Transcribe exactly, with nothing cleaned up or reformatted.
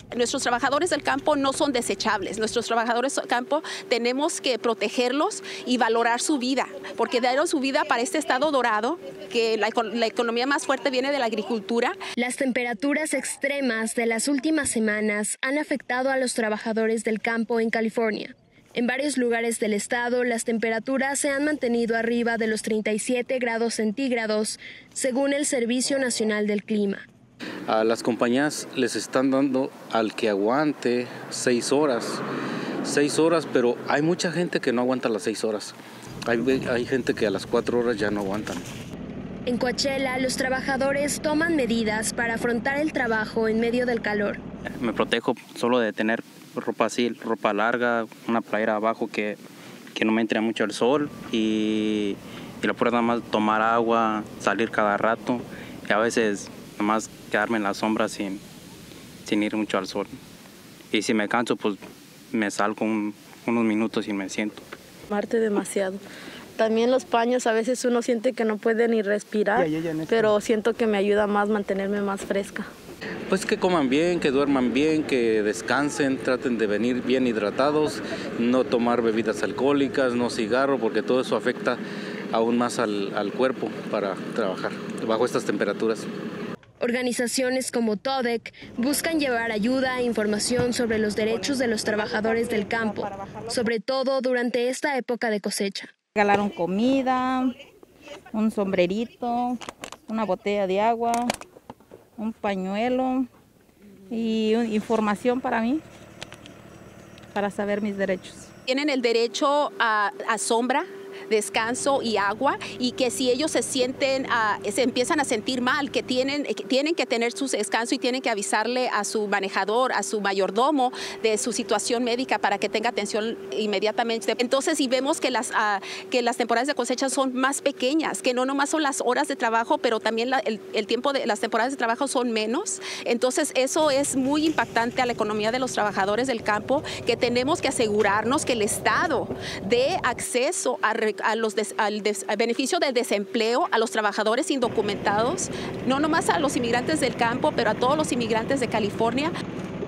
Nuestros trabajadores del campo no son desechables. Nuestros trabajadores del campo tenemos que protegerlos y valorar su vida, porque dieron su vida para este estado dorado, que la, la economía más fuerte viene de la agricultura. Las temperaturas extremas de las últimas semanas han afectado a los trabajadores del campo en California. En varios lugares del estado, las temperaturas se han mantenido arriba de los treinta y siete grados centígrados, según el Servicio Nacional del Clima. A las compañías les están dando al que aguante seis horas, seis horas, pero hay mucha gente que no aguanta las seis horas. Hay, hay gente que a las cuatro horas ya no aguantan. En Coachella, los trabajadores toman medidas para afrontar el trabajo en medio del calor. Me protejo solo de tener ropa así, ropa larga, una playera abajo que, que no me entre mucho el sol y, y la puedo nada más tomar agua, salir cada rato y a veces nada más quedarme en la sombra sin, sin ir mucho al sol. Y si me canso, pues me salgo un, unos minutos y me siento. Marte demasiado. También los paños, a veces uno siente que no puede ni respirar, pero siento que me ayuda más mantenerme más fresca. Pues que coman bien, que duerman bien, que descansen, traten de venir bien hidratados, no tomar bebidas alcohólicas, no cigarro, porque todo eso afecta aún más al, al cuerpo para trabajar bajo estas temperaturas. Organizaciones como TODEC buscan llevar ayuda e información sobre los derechos de los trabajadores del campo, sobre todo durante esta época de cosecha. Regalaron comida, un sombrerito, una botella de agua, un pañuelo y información para mí, para saber mis derechos. Tienen el derecho a, a sombra, descanso y agua, y que si ellos se sienten, uh, se empiezan a sentir mal, que tienen, que tienen que tener su descanso y tienen que avisarle a su manejador, a su mayordomo de su situación médica para que tenga atención inmediatamente. Entonces, si vemos que las, uh, que las temporadas de cosecha son más pequeñas, que no nomás son las horas de trabajo, pero también la, el, el tiempo de las temporadas de trabajo son menos, entonces eso es muy impactante a la economía de los trabajadores del campo, que tenemos que asegurarnos que el Estado dé acceso a a los des, al, des, al beneficio del desempleo a los trabajadores indocumentados, no nomás a los inmigrantes del campo, pero a todos los inmigrantes de California.